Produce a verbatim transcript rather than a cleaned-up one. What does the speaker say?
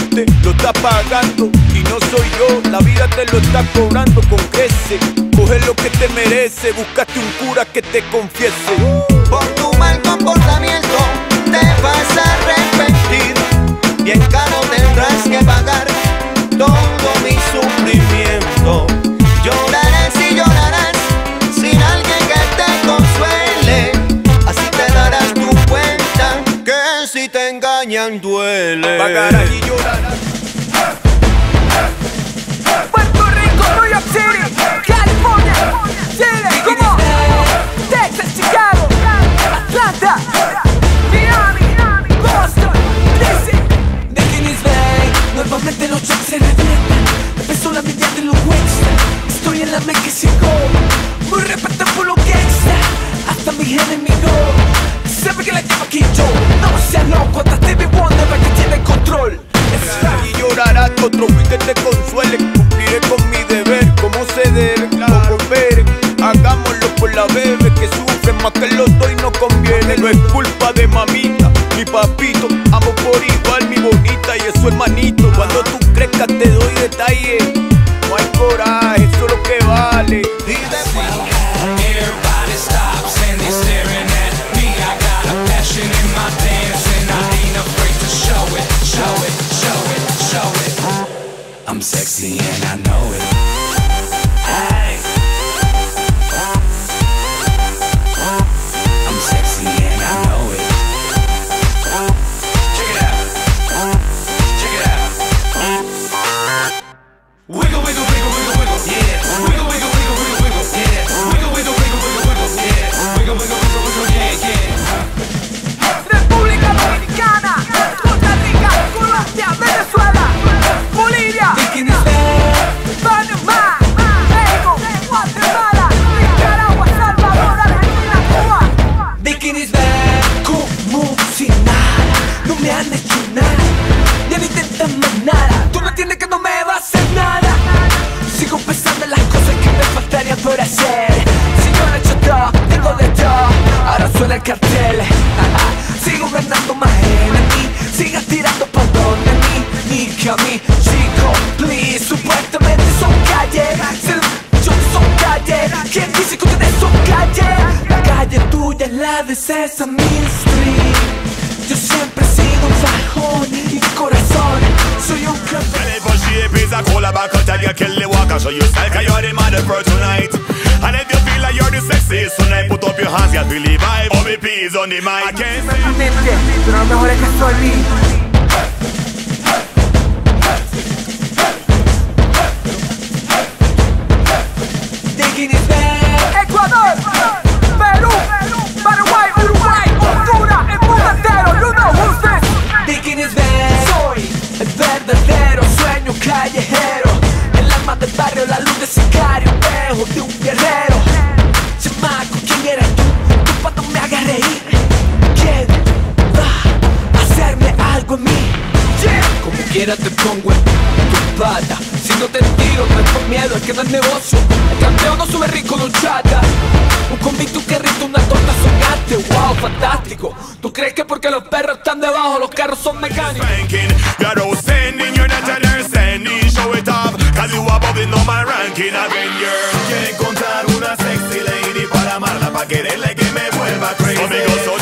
fuiste lo está pagando y no soy yo, la vida te lo está cobrando con crece. Coge lo que te merece, búscate un cura que te confiese. Por tu mal comportamiento te vas a arrepentir, bien caro tendrás que pagar todo mi sufrimiento. Llorarás y llorarás sin alguien que te consuele, así te darás tu cuenta que si te engañan duele. Pagarás y llorarás. Puerto Rico, New York City, California, Chile, como Texas, Chicago, Atlanta, Miami, Boston, D C. De Guinness Bay, normalmente los chats se revientan. Empezó la media de los Wexta. Estoy en la México, muy respeto por lo que está. Hasta mis enemigos saben que la llevo aquí yo. No seas loco, hasta Stevie Wonder para que tiene control. Y llorarás, otro fin que te consuele. Cumpliré con mi deber, como se debe, como ver. Hagámoslo por la bebé que sufre más que los dos y no conviene. No es culpa de mamita, mi papito. Amo por igual mi bonita y eso es manito. Cuando tú crezcas te doy detalles. No hay coraje, eso es lo que vale. Y después Everybody stops and they're staring at me. I got a passion in my dance and I ain't afraid to show it, show it, show it, show it. I'm sexy and I know it. Hey. I'm sexy and I know it. Check it out. Check it out. Wiggle, wiggle, wiggle, wiggle, wiggle, yeah. Wiggle, wiggle, wiggle, wiggle, wiggle, yeah. Wiggle, wiggle, wiggle, wiggle, wiggle, yeah. Wiggle, wiggle, wiggle, wiggle, yeah, yeah. República Dominicana, Costa Rica, Colombia, Venezuela, Bolivia, Panamá, México, Guatemala, Nicaragua, Salvador, Argentina, Cuba. De Guinness Bay, como si nada. No me han hecho nada, ya no intentan más nada. Tú no entiendes que no me va a hacer nada. Sigo pensando en las cosas que me faltaría por hacer. Si yo no he hecho todo, tengo de todo. Ahora suena el cartel. Sigo ganando más enemy. Sigas tirando por donde mí, ni que a mí, chico, please. Supuestamente son calle, yo son calle. ¿Quién dice que ustedes son calle? La calle tuya es la de Sesame Street. Yo siempre he sido un fajón y de corazón soy un campeón. And if a shape is a cola back out and you kill the walker, show you style cause you're the mother for tonight. And if you feel like you're the sexiest tonight, put up your hands, you feel the vibe. O B P is on the mic. I can't say Exactamente, pero lo mejor es que soy mí. De Guinness Bay, Ecuador, Perú, Paraguay, Uruguay, Honduras, el mundo entero, you know who's this. de Guinness Bay. Soy el verdadero sueño callejero, el alma del barrio, la luz de sicario, espejo de un guerrero. Chamaco, ¿quién eres tú? Tú cuando me hagas reír, ¿quién va a hacerme algo en mí? Yeah. Como quiera te pongo en tu pata. Si no te tiro, no es por miedo, es que no es negocio. El campeón no sube rico luchata. Un convicto que rita una torta soñante. Wow, fantástico. ¿Tú crees que porque los perros están debajo, los carros son mecánicos? spanking. You're outstanding, you're not understanding. Show it off, cause you above the number ranking Avenger. Quiero encontrar una sexy lady para amarla, pa' quererla y que me vuelva crazy. Conmigo soy